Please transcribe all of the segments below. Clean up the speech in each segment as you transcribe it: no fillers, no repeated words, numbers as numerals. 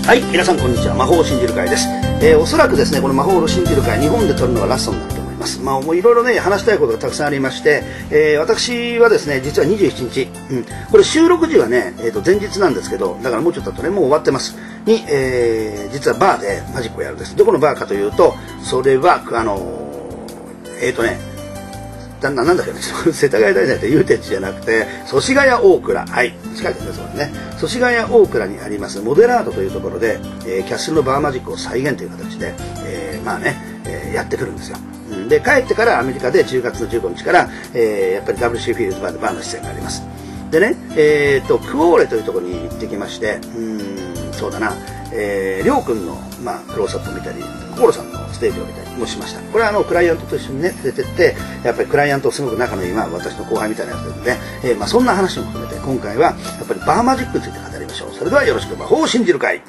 はい、皆さんこんにちは。魔法を信じる会です。おそらくですね、この魔法を信じる会、日本で撮るのがラストになると思います。もういろいろね、話したいことがたくさんありまして、私はですね、実は27日、これ収録時はね、前日なんですけど、だからもうちょっと後ね、もう終わってます。に、実はバーでマジックをやるんです。どこのバーかというと、それは、なんだっけね、世田谷大って祐天寺じゃなくて、祖師ヶ谷大倉。はい。近いですね、それね。祖師ヶ谷大倉にあります、モデラートというところで、キャッスルのバーマジックを再現という形で、やってくるんですよ。で、帰ってからアメリカで10月の15日から、やっぱり WC フィールドバーでバーの出演があります。でね、クオーレというところに行ってきまして、そうだな、りょうくんの、クロースアップを見たり、心さんのステージを見たりもしました。これはクライアントと一緒にね、出てって、やっぱりクライアントすごく仲のいい、私の後輩みたいなやつで、そんな話も含めて、今回は、やっぱりバーマジックについて語りましょう。それではよろしく、魔法を信じる会。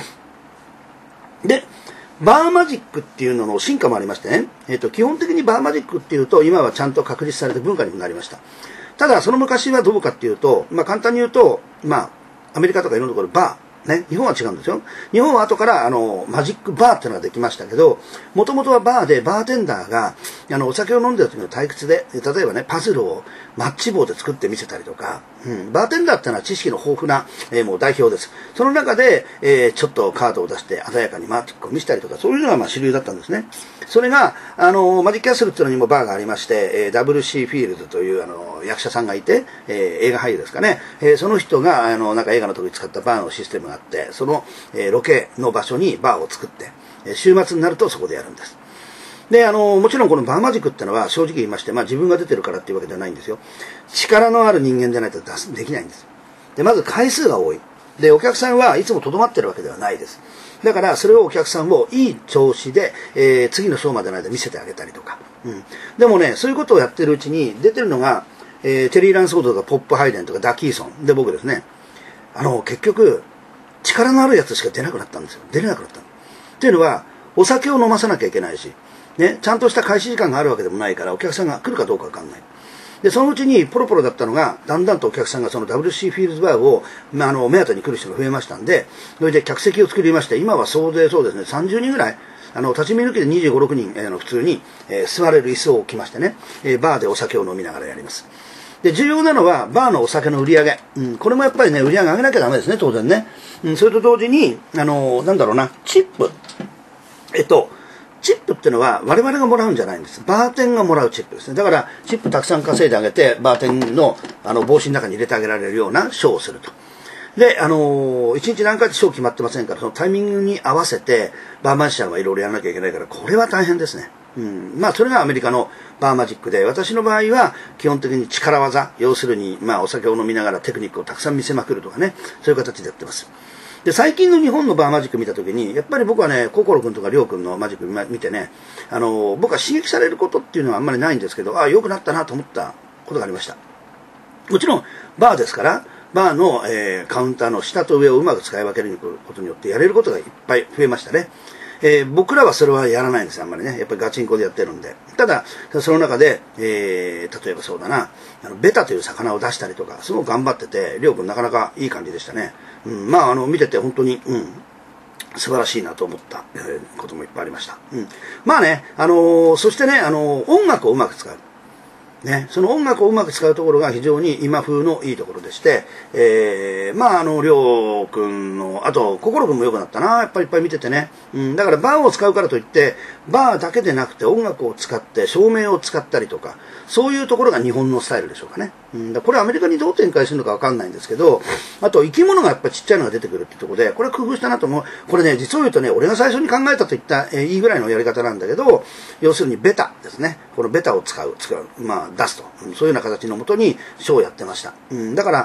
で、バーマジックっていうのの進化もありましてね、基本的にバーマジックっていうと、今はちゃんと確立された文化にもなりました。ただ、その昔はどうかっていうと、簡単に言うと、アメリカとかいろんなところバー、ね、日本は違うんですよ。日本は後からマジックバーっていうのができましたけど、もともとはバーでバーテンダーがお酒を飲んでる時の退屈で、例えばね、パズルをマッチ棒で作ってみせたりとか、バーテンダーっていうのは知識の豊富な、もう代表です。その中で、ちょっとカードを出して鮮やかにマジックを見せたりとか、そういうのが主流だったんですね。それが、マジックキャッスルっていうのにもバーがありまして、WC フィールドという役者さんがいて、映画俳優ですかね。その人が、なんか映画の時に使ったバーのシステムがあって、その、ロケの場所にバーを作って、週末になるとそこでやるんです。で、もちろんこのバーマジックってのは正直言いまして、自分が出てるからっていうわけではないんですよ。力のある人間じゃないとできないんです。で、まず回数が多い。で、お客さんはいつも留まってるわけではないです。だから、それをお客さんをいい調子で、次のショーまでの間見せてあげたりとか。でもね、そういうことをやってるうちに出てるのが、テリー・ランソードとかポップ・ハイデンとかダキーソンで僕ですね。結局、力のあるやつしか出なくなったんですよ。出れなくなったの。っていうのは、お酒を飲まさなきゃいけないし、ね、ちゃんとした開始時間があるわけでもないから、お客さんが来るかどうかわかんない。で、そのうちにポロポロだったのが、だんだんとお客さんがその WC フィールズバーを、目当てに来る人が増えましたんで、それで客席を作りまして、今は総勢そうですね、30人ぐらい、立ち見抜きで25、6人、普通に、座れる椅子を置きましてね、バーでお酒を飲みながらやります。で、重要なのは、バーのお酒の売り上げ。これもやっぱりね、売り上げ上げなきゃダメですね、当然ね。それと同時に、チップ。チップってのは我々がもらうんじゃないんです。バーテンがもらうチップですね。だから、チップたくさん稼いであげて、バーテンの、帽子の中に入れてあげられるようなショーをすると。で、一日何回ショー決まってませんから、そのタイミングに合わせて、バーマジシャンはいろいろやらなきゃいけないから、これは大変ですね。それがアメリカのバーマジックで、私の場合は基本的に力技、要するに、お酒を飲みながらテクニックをたくさん見せまくるとかね、そういう形でやってます。で、最近の日本のバーマジック見たときに、やっぱり僕はね、心くんとかりょうくんのマジック見てね、僕は刺激されることっていうのはあんまりないんですけど、良くなったなと思ったことがありました。もちろん、バーですから、バーの、カウンターの下と上をうまく使い分けることによってやれることがいっぱい増えましたね。僕らはそれはやらないんですよ、あんまりね。やっぱりガチンコでやってるんで。ただ、その中で、例えばそうだな、ベタという魚を出したりとか、すごく頑張ってて、りょうくんなかなかいい感じでしたね。見てて本当に、素晴らしいなと思った、こともいっぱいありました。そしてね、音楽をうまく使う。ね、その音楽をうまく使うところが非常に今風のいいところでして、りょうくんの、あと、心くんも良くなったな、やっぱりいっぱい見ててね。だからバーを使うからといって、バーだけでなくて音楽を使って、照明を使ったりとか、そういうところが日本のスタイルでしょうかね。これアメリカにどう展開するのかわかんないんですけど、あと生き物がやっぱりちっちゃいのが出てくるっていうところで、これ工夫したなと思う。これね、実を言うとね、俺が最初に考えたと言った、いいぐらいのやり方なんだけど、要するにベタですね。このベタを使う、出すと。そういうような形のもとにショーをやってました。だから、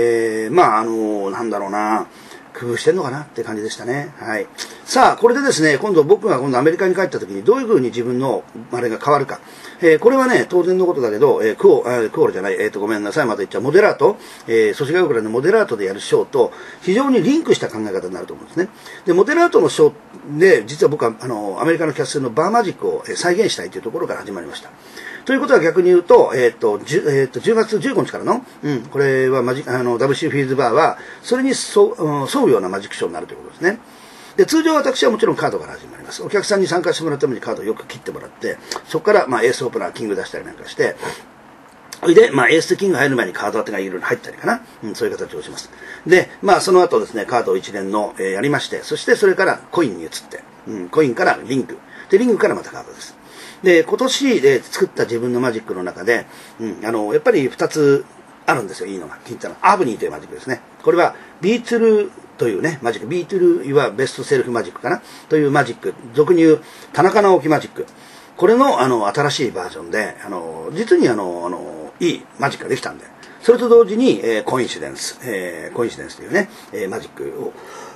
工夫してんのかなって感じでしたね。はい。さあ、これでですね、僕がアメリカに帰った時にどういう風に自分のあれが変わるか。これはね、当然のことだけど、クオールじゃない、ごめんなさい、また言っちゃう、モデラート、祖師ヶ谷大倉のモデラートでやるショーと非常にリンクした考え方になると思うんですね。で、モデラートのショーで、実は僕はアメリカのキャッスルのバーマジックを再現したいというところから始まりました。 ということは逆に言うと、10月15日からの、これはWC フィーズバーは、それに沿うようなマジックショーになるということですね。で、通常私はもちろんカードから始まります。お客さんに参加してもらうためにカードをよく切ってもらって、そこから、エースオープナー、キング出したりなんかして、それで、エースとキング入る前にカード当てがいろいろ入ったりかな。そういう形をします。で、その後ですね、カードを一連の、やりまして、そしてそれからコインに移って、コインからリング。で、リングからまたカードです。で、今年で作った自分のマジックの中で、やっぱり2つあるんですよ、いいのが。聞いたの。アブニーというマジックですね。これは、ビートルというね、マジック。ビートルはベストセルフマジックかなというマジック。俗に言う、田中直樹マジック。これの、新しいバージョンで、実にいいマジックができたんで、それと同時に、コインシデンスというね、マジックを、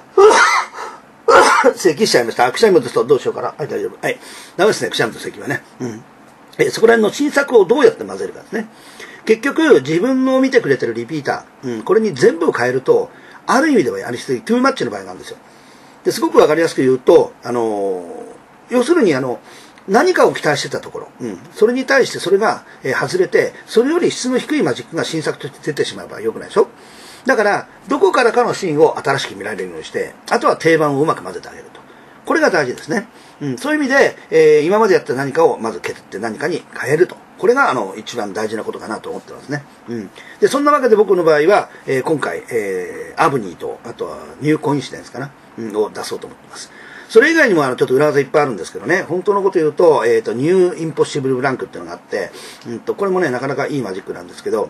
咳しちゃいました。くしゃみもですとどうしようかな。はい、大丈夫。はい。ダメですね、くしゃみと咳はね。そこら辺の新作をどうやって混ぜるかですね。結局、自分の見てくれてるリピーター、これに全部を変えると、ある意味ではやりすぎ、トゥーマッチの場合なんですよ。で、すごくわかりやすく言うと、要するに何かを期待してたところ、それに対してそれが、外れて、それより質の低いマジックが新作として出てしまえば良くないでしょ。だから、どこからかのシーンを新しく見られるようにして、あとは定番をうまく混ぜてあげると。これが大事ですね。そういう意味で、今までやった何かをまず削って何かに変えると。これが一番大事なことかなと思ってますね。で、そんなわけで僕の場合は、今回、アブニーと、あとはニューコインシデンスかな、を出そうと思っています。それ以外にもちょっと裏技いっぱいあるんですけどね、本当のこと言うと、ニューインポッシブルブランクっていうのがあって、これもね、なかなかいいマジックなんですけど、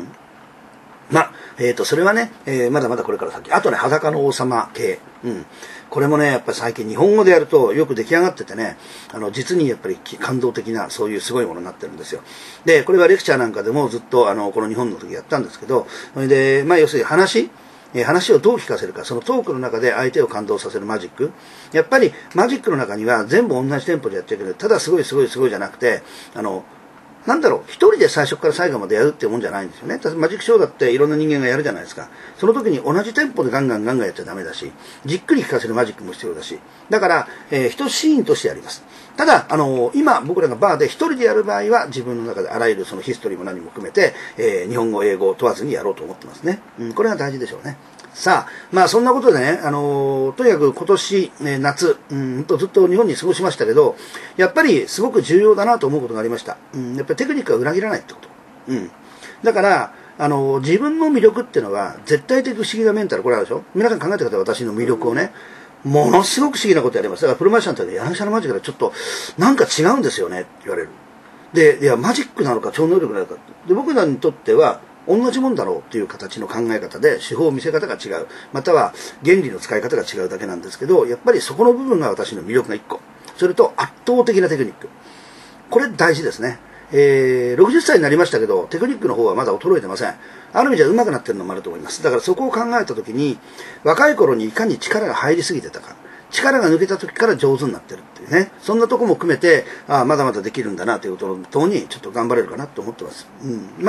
それはね、まだまだこれから先。あとね、裸の王様系。これもね、やっぱり最近日本語でやるとよく出来上がっててね、実にやっぱり感動的な、そういうすごいものになってるんですよ。で、これはレクチャーなんかでもずっと、この日本の時やったんですけど、それで、要するに話をどう聞かせるか、そのトークの中で相手を感動させるマジック。やっぱりマジックの中には全部同じテンポでやっちゃいけない。ただすごいじゃなくて、一人で最初から最後までやるっていうもんじゃないんですよね。マジックショーだっていろんな人間がやるじゃないですか。その時に同じテンポでガンガンやっちゃダメだし、じっくり聞かせるマジックも必要だし、だから、一シーンとしてやります。ただ、今僕らがバーで一人でやる場合は自分の中であらゆるそのヒストリーも何も含めて、日本語、英語を問わずにやろうと思ってますね。これが大事でしょうね。さあ、そんなことでね、とにかく今年、夏、ずっと日本に過ごしましたけど、やっぱりすごく重要だなと思うことがありました。やっぱりテクニックは裏切らないってこと。だから、自分の魅力っていうのは、絶対的不思議なメンタル、これあるでしょ。皆さん考えてください、私の魅力をね。ものすごく不思議なことやります。だからプロマジシャンって柳沢マジックでちょっと、なんか違うんですよね、って言われる。で、いや、マジックなのか超能力なのか。で、僕らにとっては、同じもんだろうっていう形の考え方で手法見せ方が違う、または原理の使い方が違うだけなんですけど、やっぱりそこの部分が私の魅力が1個、それと圧倒的なテクニック、これ大事ですね。60歳になりましたけどテクニックの方はまだ衰えてません。ある意味じゃ上手くなってるのもあると思います。だからそこを考えた時に、若い頃にいかに力が入りすぎてたか、力が抜けた時から上手になってるっていうね、そんなとこも含めて、まだまだできるんだなということとともにちょっと頑張れるかなと思ってます。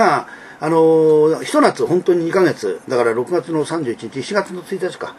一夏本当に2ヶ月、だから6月の31日、7月の1日から、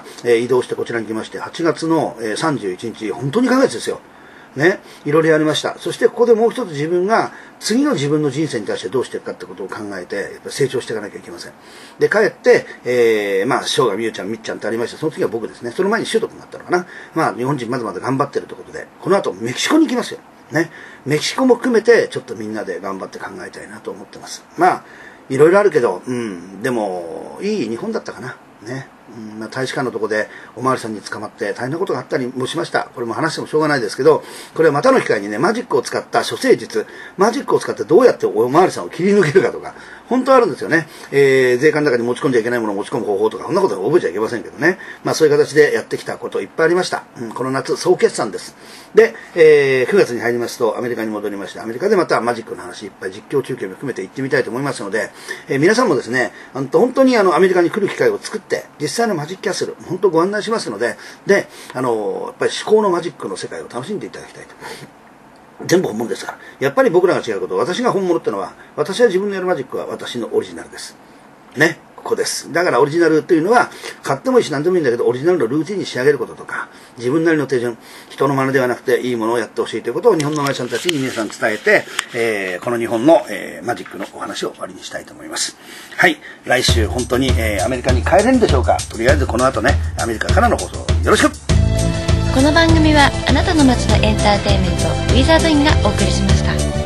移動してこちらに来まして、8月の31日、本当に2ヶ月ですよ。ね、いろいろやりました。そしてここでもう一つ自分が次の自分の人生に対してどうしていくかってことを考えて、やっぱり成長していかなきゃいけません。で、帰って、翔がみゆちゃん、みっちゃんってありました。その次は僕ですね。その前に習得になったのかな。日本人まだまだ頑張ってるということで、この後メキシコに行きますよ。ね。メキシコも含めて、ちょっとみんなで頑張って考えたいなと思ってます。いろいろあるけど、でも、いい日本だったかな。ね。大使館のとこでおまわりさんに捕まって大変なことがあったりもしました。これも話してもしょうがないですけど、これはまたの機会にね、マジックを使った処世術、マジックを使ってどうやっておまわりさんを切り抜けるかとか、本当あるんですよね。税関の中に持ち込んじゃいけないものを持ち込む方法とか、そんなことは覚えちゃいけませんけどね。そういう形でやってきたこといっぱいありました。この夏、総決算です。で、9月に入りますとアメリカに戻りまして、アメリカでまたマジックの話いっぱい実況中継も含めて行ってみたいと思いますので、皆さんもですね、本当にアメリカに来る機会を作って、実際のマジックキャッスル、本当ご案内しますので、やっぱり思考のマジックの世界を楽しんでいただきたいと。全部本物ですから。やっぱり僕らが違うこと、私が本物ってのは、私は自分のやるマジックは私のオリジナルです。ね。こ個です。だからオリジナルというのは、買ってもいいし何でもいいんだけど、オリジナルのルーティンに仕上げることとか、自分なりの手順、人の真似ではなくていいものをやってほしいということを日本のマジシャンたちに皆さん伝えて、この日本の、マジックのお話を終わりにしたいと思います。はい。来週本当に、アメリカに帰れるんでしょうか。とりあえずこの後ね、アメリカからの放送よろしく。 この番組はあなたの街のエンターテインメントウィザードインがお送りしました。